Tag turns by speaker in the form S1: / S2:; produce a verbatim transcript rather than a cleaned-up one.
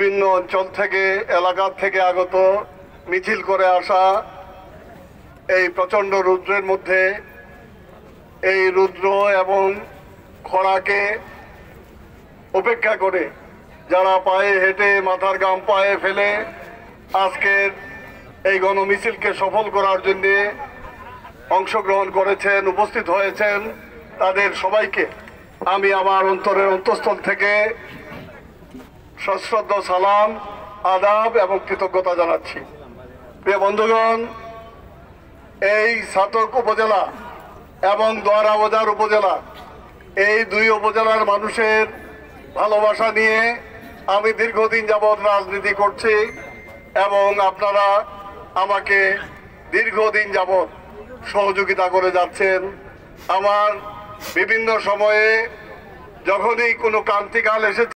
S1: বিভিন্ন অঞ্চল থেকে এলাকা থেকে আগত মিছিল করে আসা এই প্রচণ্ড রৌদ্রের মধ্যে এই রৌদ্র এবং খরাকে উপেক্ষা করে যারা পায়ে হেঁটে মাথার ঘাম পায়ে ফেলে আজকের এই গণমিছিলকে সফল করার জন্য অংশগ্রহণ করেছেন, উপস্থিত হয়েছেন, তাদের সবাইকে আমি আমার অন্তরের অন্তঃস্থল থেকে সশ্রদ্ধ সালাম, আদাব এবং কৃতজ্ঞতা জানাচ্ছি। প্রিয় বন্ধুগণ, এই ছাতক উপজেলা এবং দোয়ারা বাজার উপজেলা, এই দুই উপজেলার মানুষের ভালোবাসা নিয়ে আমি দীর্ঘদিন যাবৎ রাজনীতি করছি এবং আপনারা আমাকে দীর্ঘদিন যাবৎ সহযোগিতা করে যাচ্ছেন। আমার বিভিন্ন সময়ে যখনই কোনো ক্রান্তিকাল এসেছে